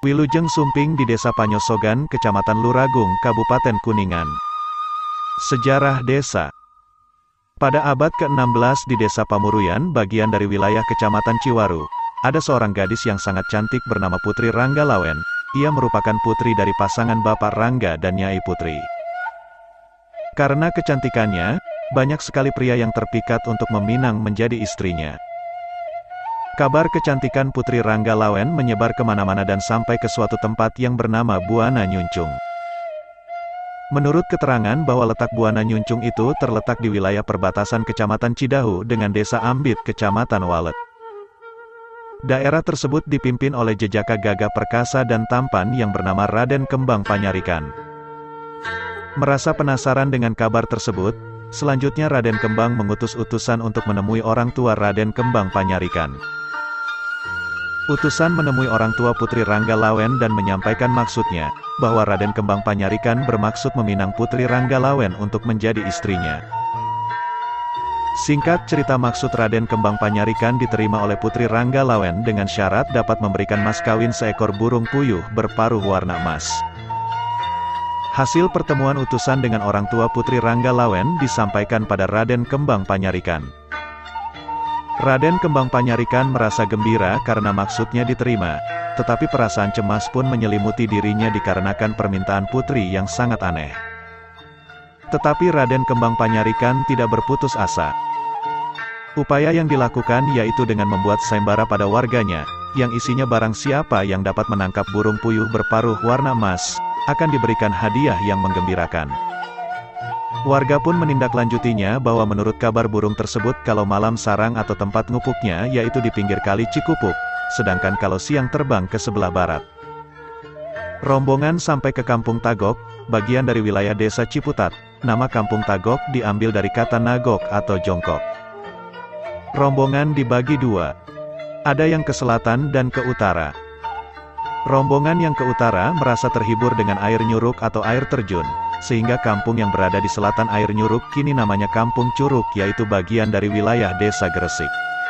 Wilujeng Sumping di Desa Panyosogan, Kecamatan Luragung, Kabupaten Kuningan. Sejarah desa. Pada abad ke-16 di Desa Pamuruyan, bagian dari wilayah Kecamatan Ciwaru, ada seorang gadis yang sangat cantik bernama Putri Ranggalawen. Ia merupakan putri dari pasangan Bapak Rangga dan Nyai Putri. Karena kecantikannya, banyak sekali pria yang terpikat untuk meminang menjadi istrinya. Kabar kecantikan Putri Ranggalawen menyebar kemana-mana dan sampai ke suatu tempat yang bernama Buana Nyuncung. Menurut keterangan bahwa letak Buana Nyuncung itu terletak di wilayah perbatasan Kecamatan Cidahu dengan Desa Ambit, Kecamatan Walet. Daerah tersebut dipimpin oleh jejaka gagah perkasa dan tampan yang bernama Raden Kembang Panyarikan. Merasa penasaran dengan kabar tersebut, selanjutnya Raden Kembang mengutus utusan untuk menemui orang tua Raden Kembang Panyarikan. Utusan menemui orang tua Putri Ranggalawen dan menyampaikan maksudnya, bahwa Raden Kembang Panyarikan bermaksud meminang Putri Ranggalawen untuk menjadi istrinya. Singkat cerita, maksud Raden Kembang Panyarikan diterima oleh Putri Ranggalawen dengan syarat dapat memberikan mas kawin seekor burung puyuh berparuh warna emas. Hasil pertemuan utusan dengan orang tua Putri Ranggalawen disampaikan pada Raden Kembang Panyarikan. Raden Kembang Panyarikan merasa gembira karena maksudnya diterima, tetapi perasaan cemas pun menyelimuti dirinya dikarenakan permintaan putri yang sangat aneh. Tetapi Raden Kembang Panyarikan tidak berputus asa. Upaya yang dilakukan yaitu dengan membuat sayembara pada warganya, yang isinya barang siapa yang dapat menangkap burung puyuh berparuh warna emas, akan diberikan hadiah yang menggembirakan. Warga pun menindaklanjutinya bahwa menurut kabar burung tersebut kalau malam sarang atau tempat ngupuknya yaitu di pinggir kali Cikupuk, sedangkan kalau siang terbang ke sebelah barat. Rombongan sampai ke Kampung Tagok, bagian dari wilayah Desa Ciputat. Nama Kampung Tagok diambil dari kata nagok atau jongkok. Rombongan dibagi dua. Ada yang ke selatan dan ke utara. Rombongan yang ke utara merasa terhibur dengan air nyuruk atau air terjun, sehingga kampung yang berada di selatan air nyuruk kini namanya Kampung Curug, yaitu bagian dari wilayah Desa Gresik.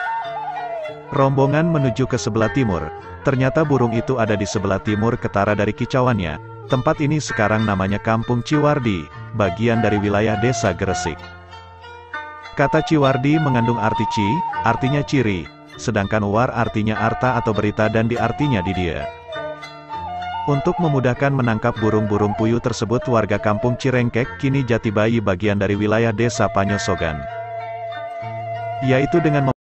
Rombongan menuju ke sebelah timur. Ternyata burung itu ada di sebelah timur ketara dari kicauannya. Tempat ini sekarang namanya Kampung Ciwardi, bagian dari wilayah Desa Gresik. Kata Ciwardi mengandung arti ci, artinya ciri, sedangkan war artinya arta atau berita dan di artinya di dia. Untuk memudahkan menangkap burung-burung puyuh tersebut, warga Kampung Cirengkek, kini Jatibayi, bagian dari wilayah Desa Panyosogan, yaitu dengan